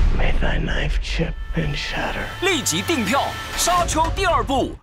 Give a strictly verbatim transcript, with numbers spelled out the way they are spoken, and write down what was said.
May thy knife chip and shatter。 立即订票，《沙丘》第二部